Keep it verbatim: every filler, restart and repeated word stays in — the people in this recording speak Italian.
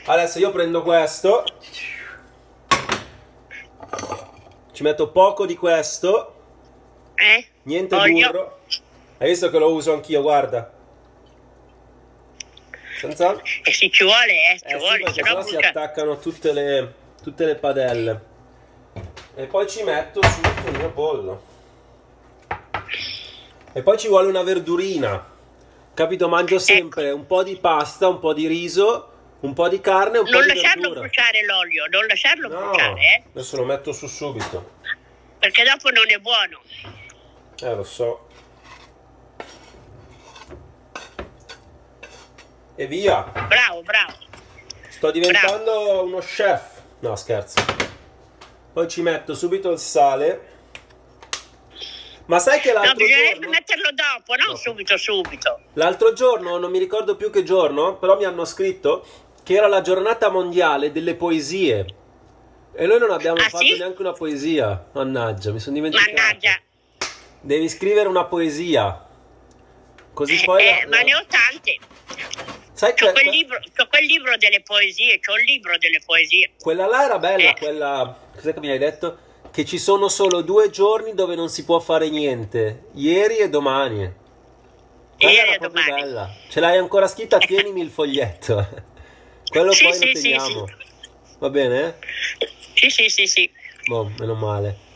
Adesso io prendo questo, ci metto poco di questo, Eh? niente Olio. burro. Hai visto che lo uso anch'io, guarda. Senza... E se ci vuole, eh, ci Eh sì, vuole, perché se no sennò si brucia. attaccano tutte le, tutte le padelle. E poi ci metto subito il mio pollo. E poi ci vuole una verdurina. Capito? Mangio sempre Ecco. un po' di pasta, un po' di riso, un po' di carne e un Non po' di lasciarlo verdura. bruciare l'olio, non lasciarlo No, bruciare, eh? adesso lo metto su subito. Perché dopo non è buono. Eh, lo so. E via. Bravo, bravo. Sto diventando bravo. Uno chef. No, scherzo. Poi ci metto subito il sale. Ma sai che l'altro no, bisognerebbe giorno... metterlo dopo, non dopo. subito, subito. L'altro giorno, non mi ricordo più che giorno, però mi hanno scritto che era la giornata mondiale delle poesie. E noi non abbiamo ah, fatto sì? neanche una poesia. Mannaggia, mi sono dimenticato. Mannaggia. Devi scrivere una poesia. Così Eh, poi... eh, la... ma ne ho tante. Sai c'ho, che... quel libro, c'ho quel libro delle poesie, c'ho il libro delle poesie. Quella là era bella, eh. quella... Cos'è che mi hai detto? Che ci sono solo due giorni dove non si può fare niente. Ieri e domani. Quella Ieri era e proprio domani. bella. Ce l'hai ancora scritta? Tienimi il foglietto. Quello sì, poi sì, lo teniamo. sì, sì. Va bene? Sì, sì, sì, sì. Boh, meno male.